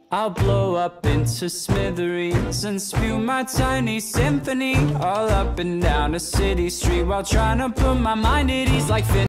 I'll blow up into smithereens and spew my tiny symphony all up and down a city street while trying to put my mind at ease like